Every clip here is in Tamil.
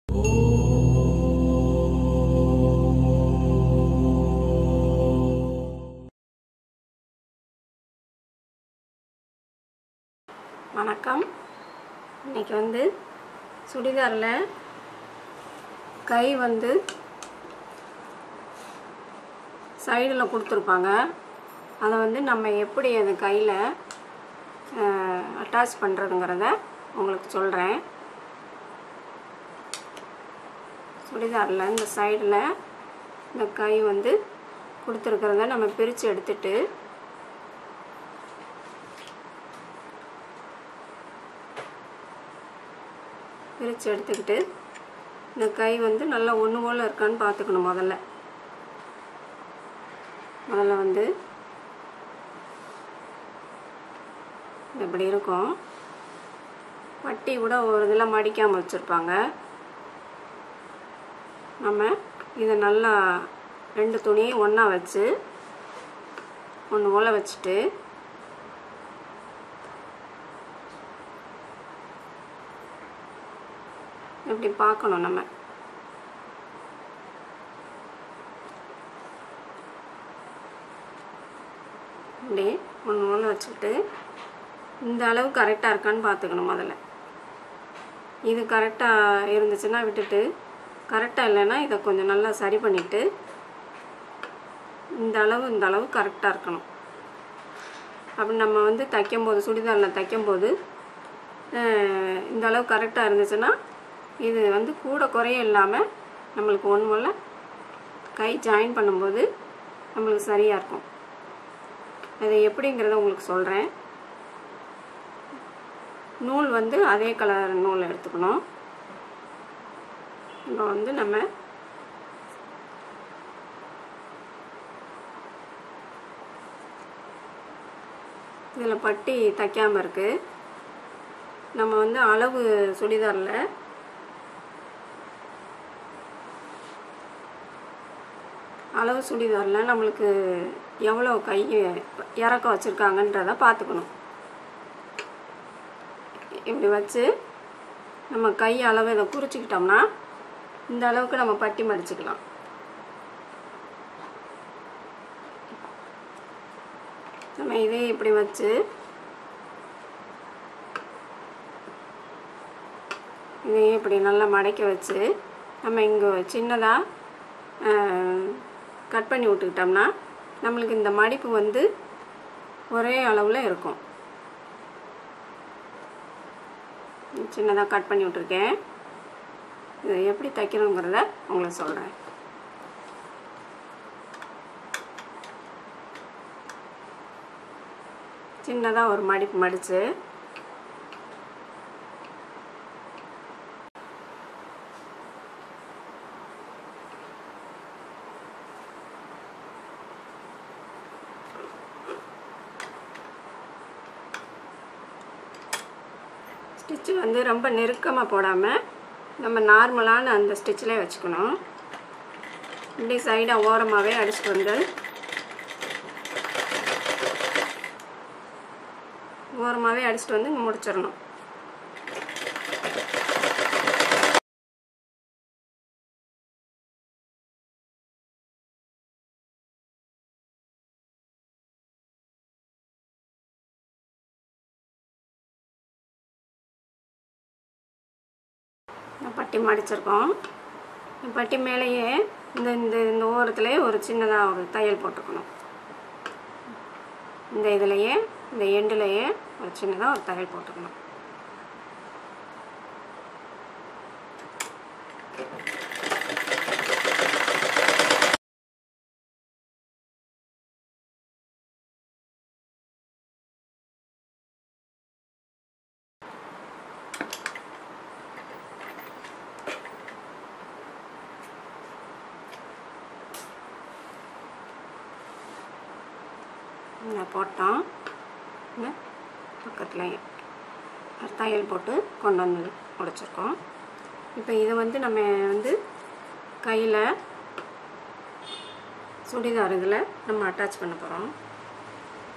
வணக்கம். இன்னைக்கு வந்து சுடிதாரில் கை வந்து சைடில் கொடுத்துருப்பாங்க. அதை வந்து நம்ம எப்படி அது கையில் அட்டாச் பண்ணுறதுங்கிறத உங்களுக்கு சொல்கிறேன். சுடிதாரில் இந்த சைடில் இந்த கை வந்து கொடுத்துருக்கிறத நம்ம பிரித்து எடுத்துட்டு எடுத்துக்கிட்டு இந்த கை வந்து நல்லா ஒன்று போல் இருக்கான்னு பார்த்துக்கணும். முதல்ல வந்து இப்படி இருக்கும். பட்டி கூட ஒரு இதில் மடிக்காமல் வச்சுருப்பாங்க. நம்ம இதை நல்லா ரெண்டு துணியும் ஒன்றா வச்சு ஒன்று போல் வச்சுட்டு இப்படி பார்க்கணும். நம்ம இப்படி ஒன்று ஒன்று வச்சுக்கிட்டு இந்த அளவு கரெக்டாக இருக்கான்னு பார்த்துக்கணும். முதல்ல இது கரெக்டாக இருந்துச்சுன்னா விட்டுட்டு, கரெக்டாக இல்லைன்னா இதை கொஞ்சம் நல்லா சரி பண்ணிவிட்டு இந்த அளவு கரெக்டாக இருக்கணும். அப்படி நம்ம வந்து தைக்கும்போது சுடிதாரில் தைக்கும்போது இந்த அளவு கரெக்டாக இருந்துச்சுன்னா இது வந்து கூட குறைய இல்லாமல் நம்மளுக்கு ஒன்று போல் கை ஜாயின் பண்ணும்போது நம்மளுக்கு சரியாக இருக்கும். அது எப்படிங்கிறத உங்களுக்கு சொல்கிறேன். நூல் வந்து அதே கலர் நூல் எடுத்துக்கணும். இப்போ வந்து நம்ம இதில் பட்டி தைக்காமல் இருக்குது. நம்ம வந்து அளவு சுடிதாரில் நம்மளுக்கு எவ்வளோ கை இறக்கம் வச்சுருக்காங்கன்றதை பார்த்துக்கணும். இப்படி வச்சு நம்ம கை அளவு இதை குறிச்சிக்கிட்டோம்னா இந்த அளவுக்கு நம்ம பட்டி மடிச்சுக்கலாம். நம்ம இதே இப்படி வச்சு இதையே இப்படி நல்லா மடக்கி வச்சு நம்ம இங்கே சின்னதாக கட் பண்ணி விட்டுக்கிட்டோம்னா நம்மளுக்கு இந்த மடிப்பு வந்து ஒரே அளவில் இருக்கும். சின்னதாக கட் பண்ணி விட்டுருக்கேன். இதை எப்படி தைக்கணுங்கிறத உங்களுக்கு சொல்கிறேன். சின்னதாக ஒரு மடிப்பு மடித்து ஸ்டிச்சு வந்து ரொம்ப நெருக்கமாக போடாமல் நம்ம நார்மலான அந்த ஸ்டிச்சிலே வச்சுக்கணும். இப்படி சைடாக ஓரமாகவே அடிச்சுட்டு வந்து முடிச்சிடணும். பட்டி மடிச்சிருக்கோம். பட்டி மேலேயே இந்த ஓரத்துலேயே ஒரு சின்னதாக ஒரு தையல் போட்டுக்கணும். இந்த இதுலேயே இந்த எண்டுலேயே ஒரு சின்னதாக ஒரு தையல் போட்டுக்கணும். போட்டோம். பக்கத்தில் தையல் போட்டு கொண்டு வந்து முடிச்சிருக்கோம். இப்போ இதை வந்து நம்ம வந்து கையில் சுடிதார் இதில் நம்ம அட்டாச் பண்ண போகிறோம்.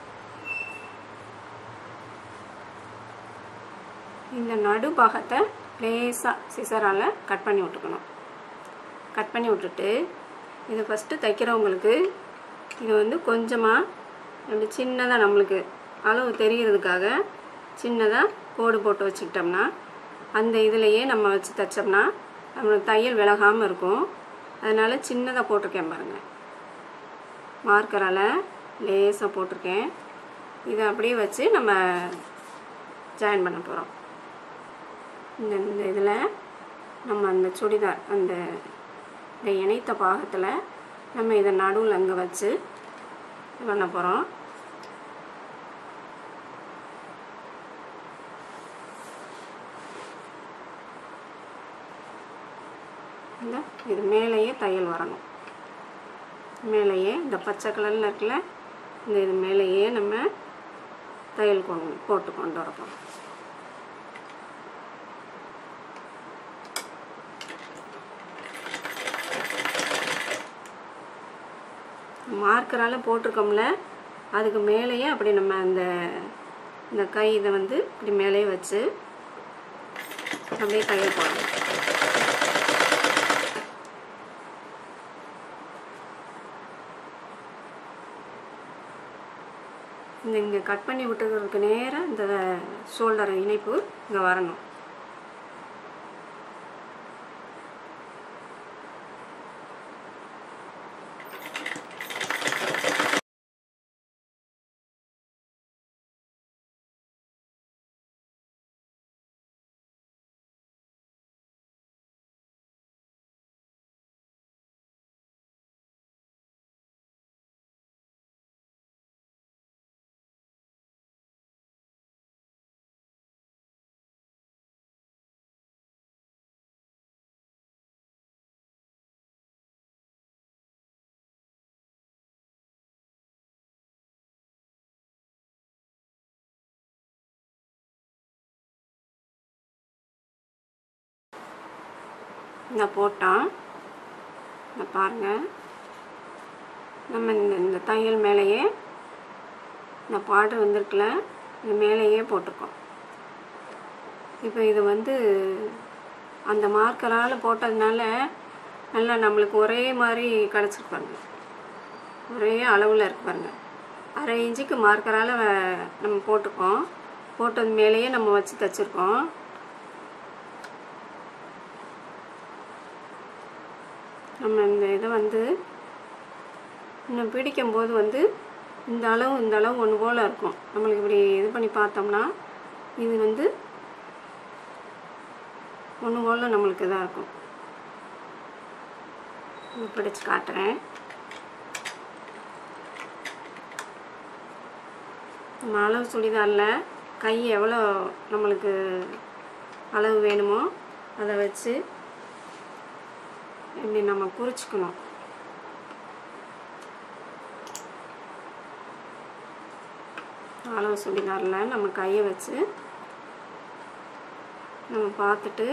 இந்த நடு பாகத்தை லேசாக சிசரால் கட் பண்ணி விட்டுக்கணும். கட் பண்ணி விட்டுட்டு இது ஃபஸ்ட்டு தைக்கிறவங்களுக்கு இது வந்து கொஞ்சமாக அப்படி சின்னதாக நம்மளுக்கு அளவு தெரிகிறதுக்காக சின்னதாக கோடு போட்டு வச்சுக்கிட்டோம்னா அந்த இதிலையே நம்ம வச்சு தைச்சோம்னா நம்மளுக்கு தையல் விலகாமல் இருக்கும். அதனால் சின்னதாக போட்டிருக்கேன் பாருங்கள். மார்க்கரால் லேசாக போட்டிருக்கேன். இதை அப்படியே வச்சு நம்ம ஜாயின் பண்ண போகிறோம். இந்த இதில் நம்ம அந்த சுடிதார் இந்த இணைத்த பாகத்தில் நம்ம இதை நடுவில் அங்கே வச்சு பண்ண போகிறோம். இது மேலேயே தையல் வரணும். மேலேயே இந்த பச்சை கலரில் இருக்குல்ல, இது மேலேயே நம்ம தையல் போட்டு கொண்டு வரப்போம். மார்க்கரால் போட்டிருக்கோம்ல, அதுக்கு மேலேயே அப்படி நம்ம இந்த கை இதை வந்து இப்படி மேலேயே வச்சு அப்படியே தையல் போடணும். இங்கே கட் பண்ணி விட்டுக்கிறதுக்கு நேராக இந்த ஷோல்டர் இணைப்பு இங்கே வரணும். இந்த போட்டால் இந்த பாருங்கள், நம்ம இந்த தையல் மேலேயே இந்த பார்டர் வந்திருக்குல, இது மேலேயே போட்டிருக்கோம். இப்போ இது வந்து அந்த மார்க்கரால் போட்டதுனால நல்லா நம்மளுக்கு ஒரே மாதிரி கிடச்சிருப்பாங்க, ஒரே அளவில் இருக்கு பாருங்க. 1/2 இன்ச்சுக்கு மார்க்கரால் நம்ம போட்டிருக்கோம். போட்டது மேலேயே நம்ம வச்சு தைச்சிருக்கோம். நம்ம இந்த இதை வந்து இன்னும் பிடிக்கும்போது வந்து இந்த அளவு ஒன்று போல் இருக்கும். நம்மளுக்கு இப்படி இது பண்ணி பார்த்தோம்னா இது வந்து ஒன்று போல் நம்மளுக்கு இதாக இருக்கும். பிடிச்சு காட்டுறேன். நம்ம அளவு சுடிதாரில் கை எவ்வளோ நம்மளுக்கு அளவு வேணுமோ அதை வச்சு இப்படி நம்ம குறிச்சிக்கணும். அளவு சுடிதாரில் நம்ம கையை வச்சு நம்ம பார்த்துட்டு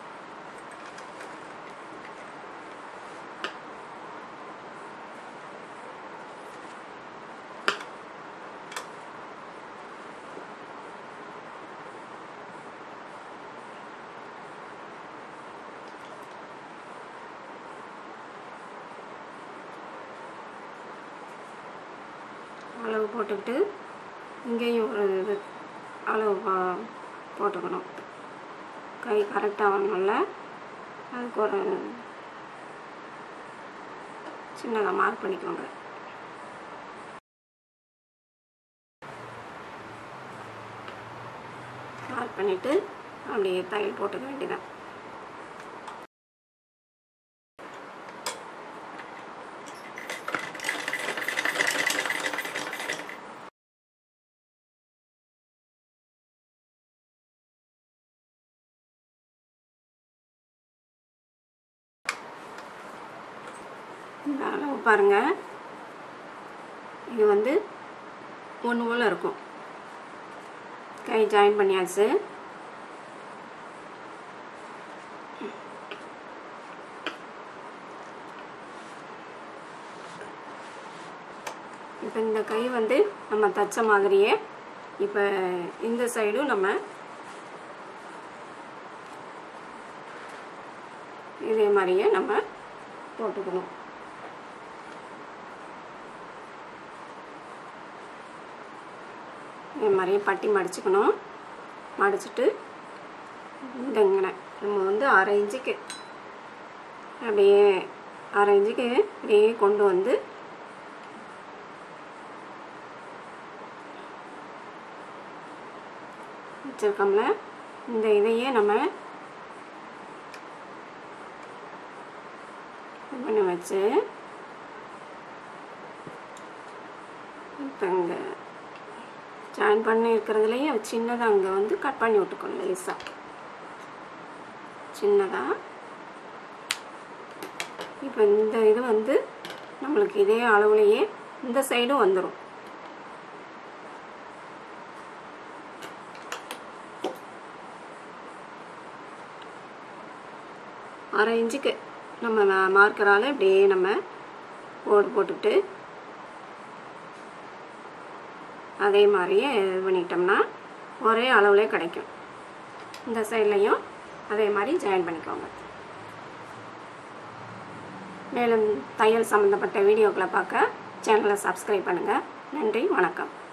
அளவு போட்டுக்கிட்டு இங்கேயும் ஒரு இது அளவு போட்டுக்கணும். கை கரெக்டாக வரணும்ல, அதுக்கு ஒரு சின்னதாக மார்க் பண்ணிக்கோங்க. மார்க் பண்ணிவிட்டு அப்படியே தையல் போட்டுக்க வேண்டியதான். இந்த அளவு பாருங்கள், இது வந்து ஒன்று போல் இருக்கும். கை ஜாயின் பண்ணியாச்சு. இப்போ இந்த கை வந்து நம்ம தைச்ச மாதிரியே இப்போ இந்த சைடும் நம்ம இதே மாதிரியே நம்ம போட்டுக்கணும். இதே மாதிரியே பட்டி மடிச்சுக்கணும். மடிச்சுட்டு இந்தங்கன நம்ம வந்து 1/2 இன்ச்சுக்கு அப்படியே 1/2 இன்ச்சுக்கு அப்படியே கொண்டு வந்து வச்சுருக்கோம்ல, இந்த இதையே நம்ம பண்ணி வச்சு இப்போ இங்கே ஜாயின் பண்ணி இருக்கிறதுலையே சின்னதாக அங்கே வந்து கட் பண்ணி விட்டுக்கணும் லேசாக சின்னதாக. இப்போ இந்த இது வந்து நம்மளுக்கு இதே அளவுலையே இந்த சைடும் வந்துடும். அரை இன்ச்சுக்கு நம்ம மார்க்கரால் இப்படியே நம்ம போட்டுக்கிட்டு அதே மாதிரியே இது பண்ணிட்டோம்னா ஒரே அளவுலே கிடைக்கும். இந்த சைட்லையும் அதே மாதிரி ஜாயின் பண்ணிக்கோங்க. மேலும் தையல் சம்மந்தப்பட்ட வீடியோக்களை பார்க்க சேனலை சப்ஸ்கிரைப் பண்ணுங்கள். நன்றி, வணக்கம்.